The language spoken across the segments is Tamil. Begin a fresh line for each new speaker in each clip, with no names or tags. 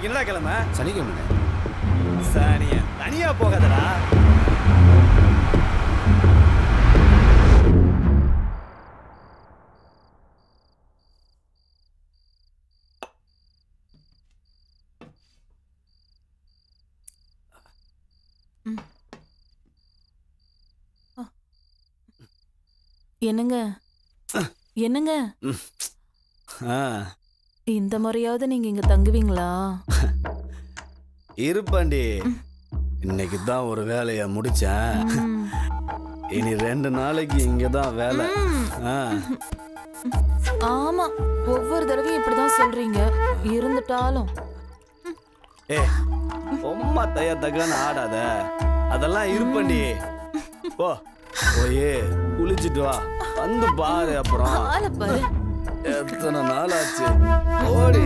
இன்னைக்கு என்னடா கிழமை?
சனிக்கிழமை.
சனியா தனியா போகாதடா.
என்னங்க என்னங்க இந்த முறையாவது நீங்க இங்க தங்குவீங்களா?
இருப்பாண்டி, இன்னைக்கு தான் ஒரு வேலையை முடிச்சேன். இனி 2 நாளைக்கு இங்கதான் வேலை.
ஆமா, ஒவ்வொரு தடவையும் இப்படிதான் சொல்றீங்க. இருந்துட்டாலும்
ரொம்ப தகன்னு ஆடாத. அதெல்லாம் இருப்பாண்டி. போ போய் குளிச்சுட்டு வா, வந்து பாரு. அப்புறம்
பாரு
எத்தனை நாள் ஆச்சு. ஓடி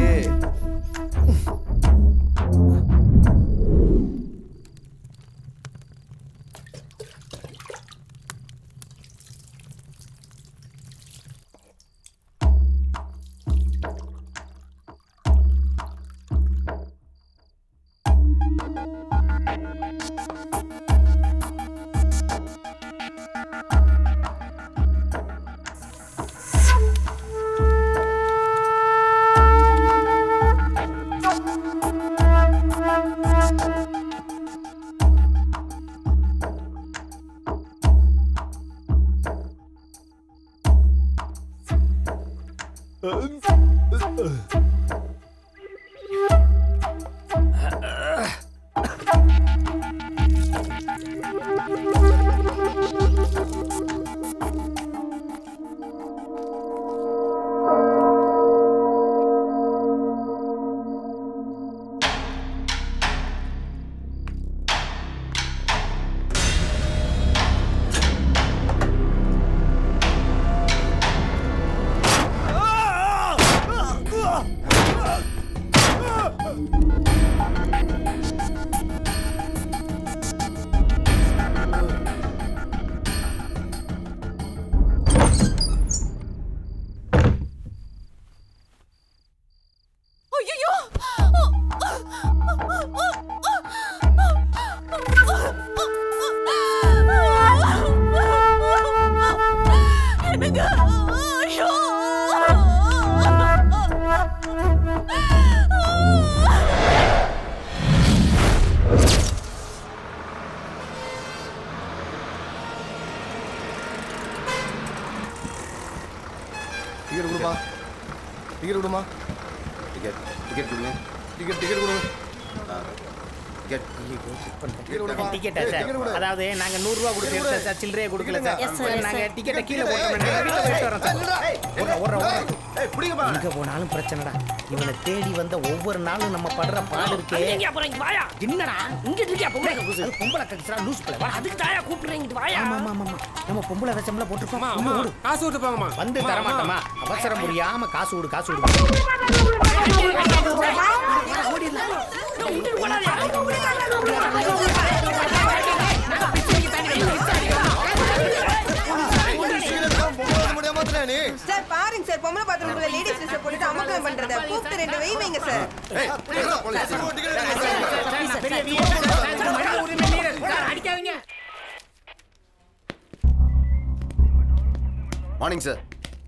அதாவது நாங்க 100 ரூபா கொடுத்து சார், சில்லறையே கொடுக்கல சார். நாங்க டிக்கெட்டை கீழே போட்டோம். எங்க போனாலும் பிரச்சனைடா. இவனை தேடி வந்த ஒவ்வொரு நாளும் நம்ம படுற பாடு இருக்கே. என்னடா இங்க இருக்கியா? பொம்பளை கட்சிரா லூஸ் பிள்ளை. அதுக்கு தாயா கூப்பிடுறீங்க. வாயா. ஆமா ஆமா ஆமா, நம்ம பொம்பளை வேஷம்ல போட்டுருப்போம். காசு விட்டு போங்கம்மா. வந்து தர மாட்டோமா? அவசரம் புரியாம காசு விடு, காசு விடு.
சார் பாருங்க சார், பொம்பளை பாத்ரூம்ல லேடிஸ் ட்ரெஸ் போட்டுட்டு அமர்க்களம் பண்றத கூப்பிட்டு 2 வெய் வைங்க சார்.
அடிக்காதீங்க.
Morning sir.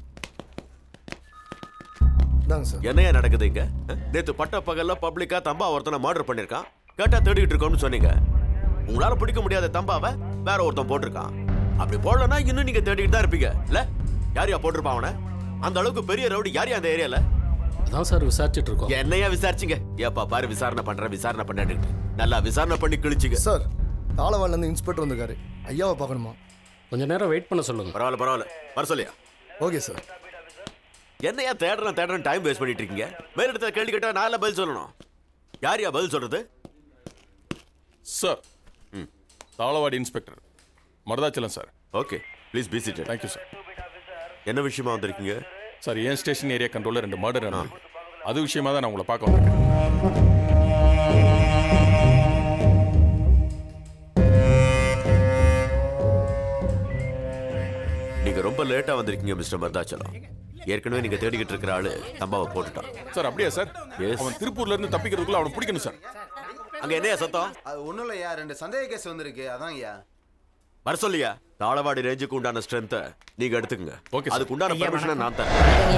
என்னையா நடக்குது இங்க? நேத்து பட்ட பகல்ல பப்ளிக்கா தம்பா ஒருத்தனை மர்டர் பண்ணிருக்கான். கேட்டா தேடிட்டு இருக்கோம்னு சொன்னீங்க. உங்களால பிடிக்க முடியாத தம்பாவை வேற ஒருத்தன் போட்டிருக்கான். அப்படி போடலன்னா இன்னும் நீங்க தேடிட்டு தான் இருப்பீங்க இல்ல? யாரையா போட்டிருப்பான் அவனை? அந்த அளவுக்கு பெரிய ரவுடி யாரையா அந்த ஏரியால?
அதான் சார் விசாரிச்சுட்டு இருக்கோம்.
என்னையா விசாரிச்சிங்க? ஏப்பா பாரு, விசாரணை பண்ணிட்டு நல்லா விசாரணை பண்ணி கிழிச்சிங்க.
சார், தாளவாடில இருந்து இன்ஸ்பெக்டர் வந்திருக்காரு. ஐயாவை பார்க்கணுமா?
கொஞ்சம் நேரம் வெயிட் பண்ண சொல்லுங்க.
பரவாயில்ல வர சொல்லியா?
Okay sir.
என்னையா தேடுறேன் டைம் வேஸ்ட் பண்ணிட்டு இருக்கீங்க? மேலிடத்துல கேள்வி கேட்டா நான் பதில் சொல்லணும். யாரையா பதில் சொல்றது?
Sir, Thalavadi inspector Maruthachalam sir.
Okay, please be seated.
Thank you sir.
என்ன விஷயமா வந்திருக்கீங்க?
சார், என் ஸ்டேஷன் ஏரியா கண்ட்ரோலில் 2 மர்டர் நடந்திருக்கு. அது விஷயமா தான் நான் உங்களை பார்க்க வந்திருக்கேன்.
நீங்க ரொம்ப லேட்டா வந்திருக்கீங்க மிஸ்டர் மருதாச்சலம். ஏற்கனவே நீங்க தேடிக்கிட்டு இருக்கிற ஆளு தம்பாவை போட்டுட்டான்.
சார் அப்படியா சார்?
Yes.
அவன் திருப்பூர்ல இருந்து தப்பிக்கிறதுக்குள்ள அவனை பிடிக்கணும் சார்.
அங்க என்னையா சத்தம்?
அது ஒண்ணும் இல்லையா, 2 சந்தேக கேஸ் வந்திருக்கு, அதான் ஐயா.
வர சொல்லியா? தாளவாடி ரேஞ்சுக்கு உண்டான ஸ்ட்ரென்த்தை நீங்க எடுத்துக்கங்க.
Okay, sir.
அதுக்கு உண்டான பெர்மிஷனை நான் தரேன்.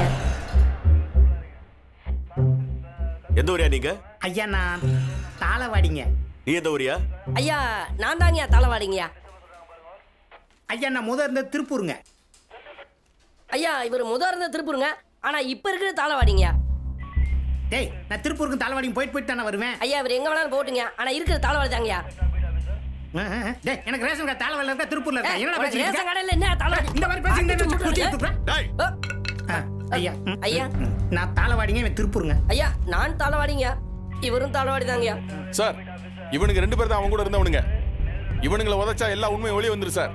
எந்த ஊரியா நீங்க?
ஐயா நான் தாளவாடிங்க.
நீ எந்த ஊரியா?
ஐயா நான் தாங்கயா தாளவாடிங்கயா.
ஐயா நான் முதல் இருந்த திருப்பூருங்க.
ஐயா இவர் முதல் இருந்த திருப்பூருங்க, ஆனா இப்ப இருக்கிற தாளவாடிங்கயா.
டேய் நான் திருப்பூருக்கு தாளவாடிங்க போயிட்டு தானே வருவேன்.
ஐயா இவர் எங்க வேணாலும் போட்டுங்க, ஆனா இருக்கிற தாளவாடி தாங்கயா.
டேய் எனக்கு ரேஷன் கார்டு தாளவாடில இருக்கா திருப்பூர்ல இருக்கா? என்னடா பேசுறீங்க?
ரேஷன் கடையில என்ன தாளவாடி
இந்த மாதிரி பேசுறீங்க.
டேய்
ஐயா
ஐயா
நான் தாளவாடிங்க, இவன் திருப்பூருங்க.
ஐயா நான் தாளவாடிங்க, இவரும் தாளவாடி தாங்கயா.
சார் இவனுங்க 2 பேர் தான் அவங்க கூட இருந்தவனுங்க. இவனுங்களை உதைச்சா எல்லா உண்மையும் வெளியே வந்துரு சார்.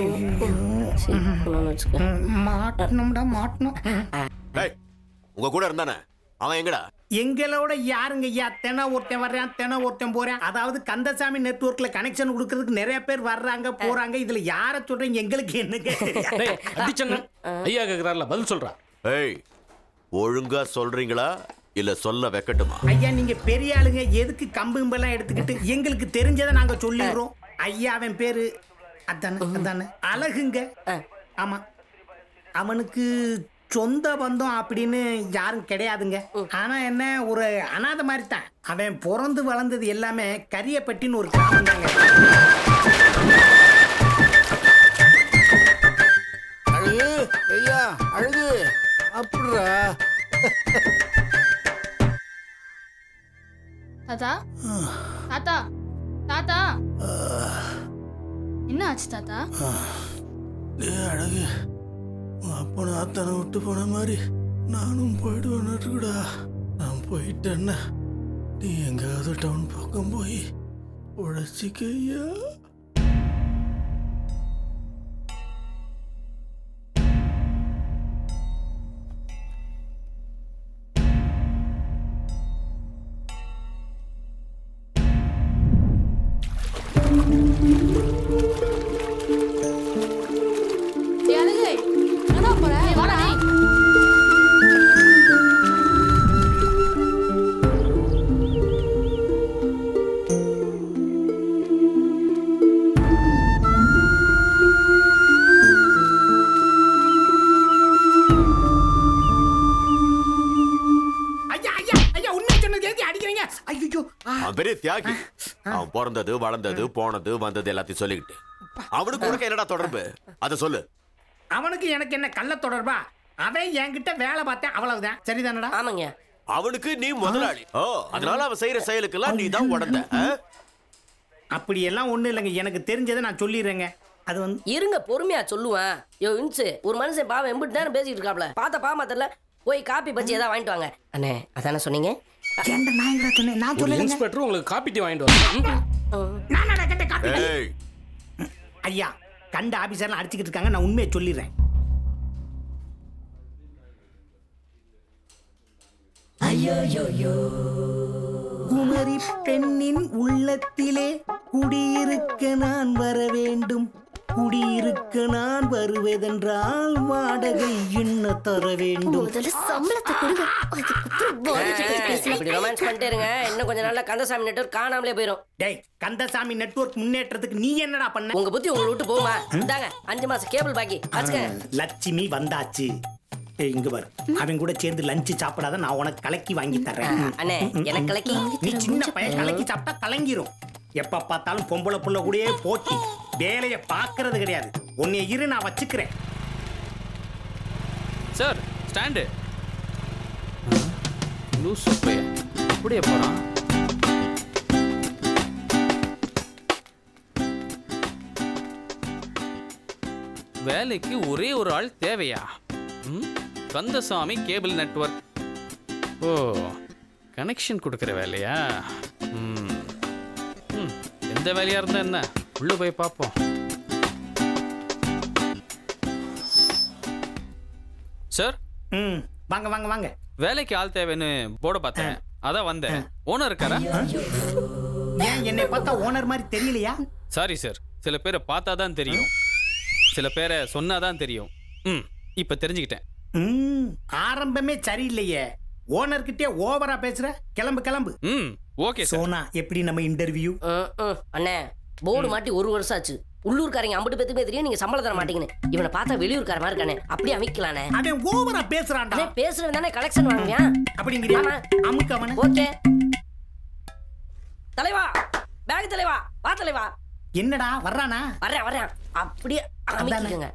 மாட்டணும்டா மாட்டணும்.
டேய் உங்க கூட இருந்தானே அவன் எங்கடா?
எங்களோட யாருங்க ஐயா? தென ஒருத்தன் வர்றான், தென ஒருத்தன் போறேன். அதாவது கந்தசாமி நெட்வொர்க்ல கனெக்ஷன் கொடுக்கறதுக்கு நிறைய பேர் வர்றாங்க போறாங்க. இதுல யார சொல்றீங்க? எங்களுக்கு என்னங்க?
ஐயா கேக்குறாருல பதில் சொல்றா.
ஏய் ஒழுங்கா சொல்றீங்களா இல்ல சொல்ல வைக்கட்டுமா?
ஐயா நீங்க பெரிய ஆளுங்க, எதுக்கு கம்பும்பெல்லாம் எடுத்துக்கிட்டு? எங்களுக்கு தெரிஞ்சதை நாங்க சொல்லிடுறோம். ஐயா அவன் பேரு அதானே அழகுங்க. ஆமா அவனுக்கு சொந்த பந்தம் அப்படின்னு யாரும் கிடையாதுங்க. ஆனா என்ன ஒரு அனாதை மாதிரி தான். அவன் பிறந்து வளர்ந்தது எல்லாமே கரியப்பட்டின்னு ஒரு கிராமம் தாங்க.
அழகு ஐயா அழகு அப்படிரா.
தாத்தா தாத்தா தாத்தா என்ன ஆச்சு தாத்தா?
அழகு அப்போ அத்தனை விட்டு போன மாதிரி நானும் போயிடுவேன்னுடா. நான் போயிட்டேன்னா நீ எங்காவது டவுன் பக்கம் போய் உழைச்சிக்கையா.
பெரிய தியாகி. அவன் பிறந்தது வளர்ந்தது போனது வந்தது எல்லாத்தையும் சொல்லிக்கிட்டு அவனுக்கு உனக்கு என்னடா தொடர்பு அத சொல்லு.
அவனுக்கு எனக்கு என்ன கள்ள தொடர்பா? அவன் என்கிட்ட வேலை பார்த்தேன் அவ்வளவுதான். சரிதானடா?
ஆமாங்க.
அவனுக்கு நீ முதலாளி. அதனால அவன் செய்யற செயலுக்கெல்லாம் நீ தான் உடந்த.
அப்படி எல்லாம் ஒண்ணு இல்லைங்க, எனக்கு தெரிஞ்சதை நான் சொல்லிடுறேங்க. அது வந்து
இருங்க பொறுமையா சொல்லுவேன். யோ இன்சு ஒரு மனுஷன் பாவம் எம்பிட்டு நேரம் பேசிட்டு இருக்காப்ல, பார்த்தா பாமா தெரியல. போய் காப்பி பச்சி ஏதாவது வாங்கிட்டு வாங்க. அண்ணே அதானே சொன்னீங்க?
நான் சொல்லுங்க.
இன்ஸ்பெக்டர் உங்களுக்கு காப்பி டீ வாங்கிட்டு வரேன்.
ஐயா கண்ட ஆபீசர்லாம் அடிச்சுக்கிட்டு இருக்காங்க, நான் உண்மையை சொல்லிடுறேன். குமரி பெண்ணின் உள்ளத்திலே குடியிருக்க நான் வர வேண்டும். குடியிருக்க நான் வருவதென்றால் வாடகை என்ன தர வேண்டும்.
இன்னும் கொஞ்ச நாள்ல கந்தசாமி நெட்வொர்க் காணாமலே போயிடும்.
டேய் கந்தசாமி நெட்வொர்க் முன்னேற்றத்துக்கு நீ என்னடா பண்ண?
உங்க புத்தி உங்களை விட்டு போகுமா? இந்தாங்க 5 மாசம் கேபிள் பாக்கி.
லட்சுமி வந்தாச்சு. இங்க பாரு, அவன் கூட சேர்ந்து லஞ்ச் சாப்பிடாத, நான் உனக்கு கலக்கி வாங்கி தர்றேன்.
அண்ணே எனக்கு கலக்கி.
நீ சின்ன பையன், கலக்கி சாப்பிட்டா கலங்கிரும். எப்ப பார்த்தாலும் பொம்பளை புள்ள கூடயே போட்டி, வேலையை பார்க்கறது கிடையாது. உன்னை இரு நான் வச்சுக்கிறேன்.
சார் ஸ்டாண்டு லூஸ் அப்படியே போறான். வேலைக்கு ஒரே ஒரு ஆள் தேவையா? Kandasamy cable network. ஓ கனெக்ஷன் கொடுக்குற வேலையா? எந்த வேலையா இருந்தா என்ன, உள்ள போய் பார்ப்போம். சார்
வாங்க வாங்க வாங்க.
வேலைக்கு ஆள் தேவைன்னு போட பார்த்தேன், அதான் வந்தேன். ஓனர் இருக்காரா?
ஏன் என்னை பார்த்தா ஓனர் மாதிரி தெரியலையா?
சாரி சார், சில பேரை பார்த்தா தான் தெரியும், சில பேரை சொன்னாதான் தெரியும். இப்ப தெரிஞ்சுக்கிட்டேன்.
ஆரம்பமே சரியில்லையே. ஓனர் கிட்டே ஓவரா பேசுற. கிளம்பு கிளம்பு.
ஓகே
சோனா, எப்படி நம்ம இன்டர்வியூ?
அண்ணே போர்டு மாட்டி 1 வருஷம் ஆச்சு. உள்ளூர்காரங்க 50 பேத்துக்குமே தெரியும் நீங்க சம்பளம் தர மாட்டீங்கன்னு. இவனை பார்த்தா வெளியூர்கார மாதிரி இருக்கானே, அப்படியே அமைக்கலானே.
அவன் ஓவரா பேசுறான்டா.
பேசுறவன் தானே கலெக்ஷன் வாங்குவியா?
அப்படிங்கிறியா? அமுக்கு அவனை.
ஓகே தலைவா, பேக் தலைவா, வா தலைவா.
என்னடா வர்றானா?
வர்றேன். அப்படியே அமைக்கிங்க.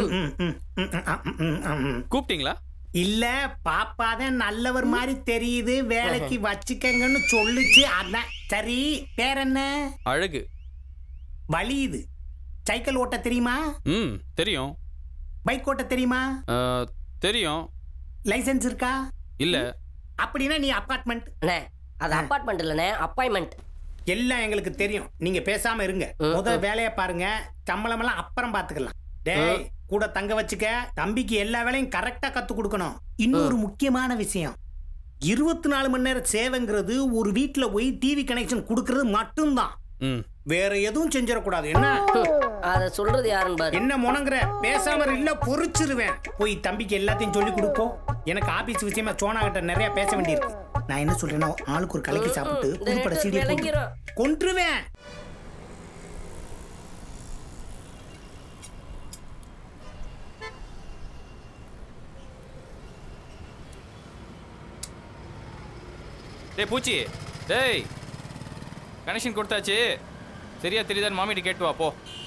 கூப்பிட்டீங்களா?
இல்ல, பாப்பாதான் நல்லவர் மாதிரி தெரியுது, வேலைக்கு வச்சுக்கங்கன்னு சொல்லுச்சு. அதான். சரி, பேர் என்ன?
அழகு.
வலியுது. சைக்கிள் ஓட்ட தெரியுமா?
தெரியும்.
பைக் ஓட்ட தெரியுமா?
தெரியும்.
லைசென்ஸ் இருக்கா?
இல்ல.
அப்படின்னா நீ அபார்ட்மெண்ட்.
அது அபார்ட்மெண்ட் இல்லனே, அப்பாயின்மெண்ட்.
எல்லாம் எங்களுக்கு தெரியும். நீங்க பேசாம இருங்க. முத வேலையை பாருங்க. சம்பளம் எல்லாம் அப்புறம் பாத்துக்கலாம். டேய், கூட தங்க வச்சுக்க. தம்பிக்கு எல்லா வேலையும் கரெக்டா கத்து கொடுக்கணும். இன்னொரு முக்கியமான விஷயம், 24 மணி நேரம் சேவைங்கிறது ஒரு வீட்டுல போய் டிவி கனெக்ஷன் கொடுக்கறது மட்டும்தான். வேற எதுவும் செஞ்சிடக்கூடாது. என்ன
அத சொல்றது யாருன்னு பாரு.
என்ன முனங்கற? பேசாம இல்ல பொறிச்சிருவேன். போய் தம்பிக்கு எல்லாத்தையும் சொல்லி கொடுப்போம். எனக்கு ஆபீஸ் விஷயமா சோனா கிட்ட நிறைய பேச வேண்டியிருக்கு. நான் என்ன சொல்றேன்னா, ஆளுக்கு ஒரு கலக்கி சாப்பிட்டு புதுப்பட சீடி கொன்றுவேன்.
டேய் பூச்சி, டேய் கனெக்ஷன் கொடுத்தாச்சு, சரியா தெரியுதான்னு மாமிட்டு கேட்டு வா போ.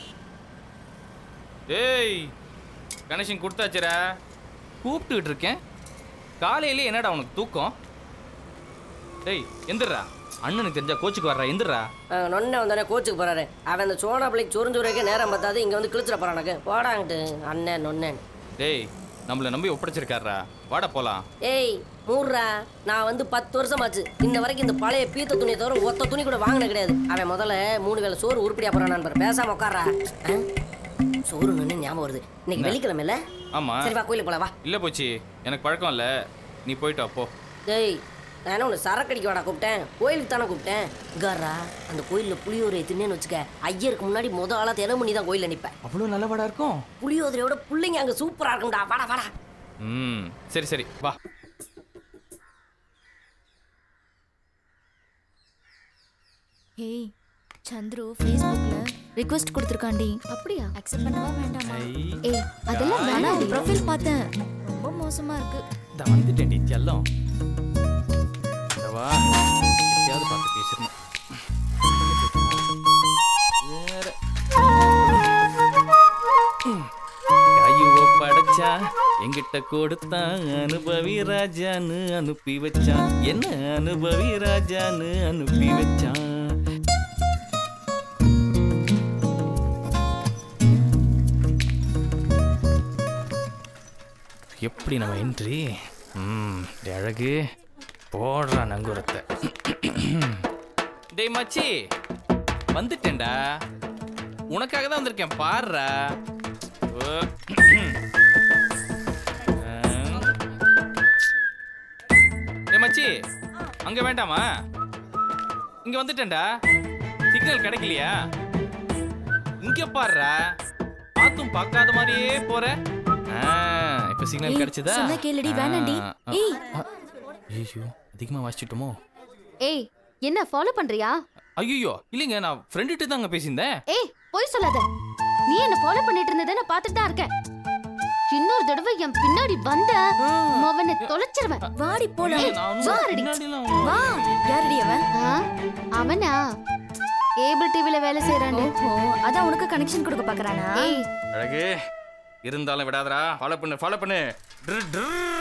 டேய் கனெக்ஷன் கொடுத்தாச்சுரா, கூப்பிட்டுக்கிட்டு இருக்கேன். காலையிலே என்னடா உனக்கு தூக்கம்? டேய் எந்திரா, அண்ணனுக்கு தெரிஞ்சா கோச்சுக்கு வர்றா. எந்திரா.
நொன்ன வந்தானே கோச்சுக்கு போறாரு. அவன் அந்த சோனா பிள்ளைக்கு சொரிஞ்சு நேரம் பார்த்தாது இங்க வந்து கிழிச்சிட போறானுக்கு. போடாங்கிட்டு அண்ணன் நொன்னேன்.
டேய் நம்மள நம்பி ஒப்படைச்சிருக்காரா, வாடா போலாம்.
ஏய் மூர்ரா, நான் வந்து 10 வருஷம் ஆச்சு இந்த வரைக்கும் இந்த பழைய பீத்த துணியை தவிர ஒத்த துணி கூட வாங்கின கிடையாது. அவன் முதல்ல 3 வேளை சோறு உருப்படியா போறான். பேசாம உட்கார்றா. சோறு நின்று ஞாபகம் வருது, இன்னைக்கு வெள்ளிக்கிழமை இல்ல?
ஆமா.
சரி வா கோயிலுக்கு போலாம் வா.
இல்ல போச்சு, எனக்கு பழக்கம் இல்ல, நீ போயிட்டு வா போ.
டேய் நான் என்ன உன்னை சரக்கடிக்க வாடா கூப்பிட்டேன், கோயிலுக்கு தானே கூப்பிட்டேன். காரா, அந்த கோயிலில் புளியோதரை தின்னேன்னு வச்சுக்க, ஐயருக்கு முன்னாடி முத ஆளா தினமும் தான் கோயிலில் நிற்பேன்.
அவ்வளோ நல்ல வாடா இருக்கும்.
புளியோதரையோட பிள்ளைங்க அங்கே சூப்பராக இருக்கும்டா. வாடா வாடா.
சரி சரி வா.
ஏய் சந்துரு ஃபேஸ்புக்ல ரிக்வெஸ்ட் கொடுத்திருக்காண்டி. அப்படியா? அக்செப்ட் பண்ணவா வேண்டாமா? ஏய் அதெல்லாம் வேணாம், ப்ரொஃபைல் பார்த்தேன், ரொம்ப மோசமா இருக்கு.
நான் வந்துட்டேன்டி செல்லம். வா, எப்படியாவது பார்த்து பேசணும். கையுவ படைச்சா எங்கிட்ட கொடுத்தான், அனுபவி ராஜான்னு அனுப்பி வச்சான். என்ன அனுபவி ராஜான்னு அனுப்பி வச்சான். எப்படி நம்ம என்ட்ரி? அழகு போடுறா நங்குரத்தை. டேய் மச்சி, வந்துட்டேன்டா, உனக்காக தான் வந்திருக்கேன் பாருடா. டேய் மச்சி, அங்க வேண்டாமா? இங்க வந்துட்டேன்டா. சிக்னல் கிடைக்கலையா? இங்க பாருடா, பார்த்தும் பார்க்காத மாதிரியே போற. இப்ப சிக்னல் கிடைச்சதா?
சொன்னா கேளுடி, வேணாண்டி. ஏய்
ஐயோ, அதிகமா வாசிச்சிட்டோமோ?
ஏய் என்ன ஃபாலோ பண்றியா?
ஐயோ இல்லைங்க, நான் ஃப்ரெண்ட்கிட்ட தாங்க பேசியிருந்தேன்.
ஏய் போய் சொல்லாத, நீ என்ன ஃபாலோ பண்ணிட்டு இருந்ததை நான் பார்த்துட்டு தான் இருக்கேன். இன்னொரு தடவை என் பின்னாடி வந்த அவனை தொலைச்சிருவேன். வாடி போலாம். வா. யாரடி அவன்? அவனா கேபிள் டிவில வேலை செய்யறானே. அதான் உனக்கு கனெக்ஷன் கொடுக்க பாக்குறானா?
அழகு இருந்தாலும் விடாதடா. ஃபாலோ பண்ணு ஃபாலோ பண்ணு.